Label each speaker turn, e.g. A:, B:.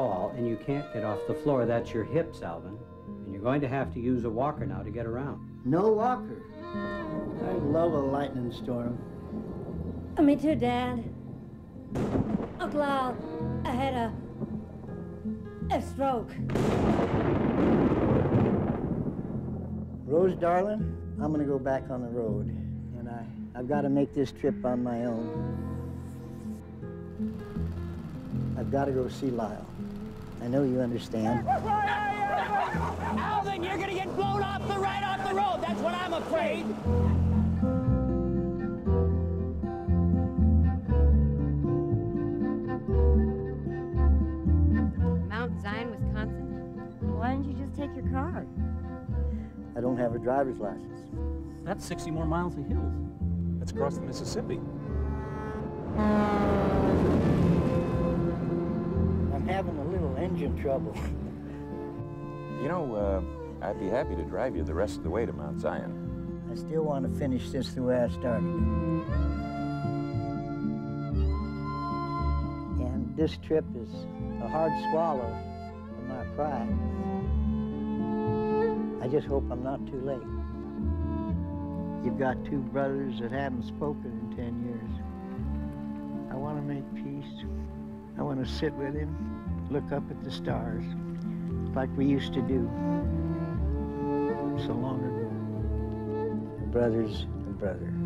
A: tall and you can't get off the floor. That's your hips, Alvin. And you're going to have to use a walker now to get around.
B: No walker. I love a lightning storm.
C: Me too, Dad. Uncle Al, I had a stroke.
B: Rose, darling, I'm gonna go back on the road, and I've got to make this trip on my own. I've got to go see Lyle. I know you understand.
D: Alvin, you're gonna get blown right off the road. That's what I'm afraid.
E: Mount Zion, Wisconsin? Why didn't you just take your car?
B: I don't have a driver's license.
F: That's 60 more miles of hills.
G: That's across the Mississippi.
B: I'm having a little engine trouble.
G: You know, I'd be happy to drive you the rest of the way to Mount Zion.
B: I still want to finish this the way I started it. And this trip is a hard swallow for my pride. I just hope I'm not too late. You've got two brothers that haven't spoken in 10 years. I want to make peace. I want to sit with him, look up at the stars, like we used to do so long ago. A brother's a brother.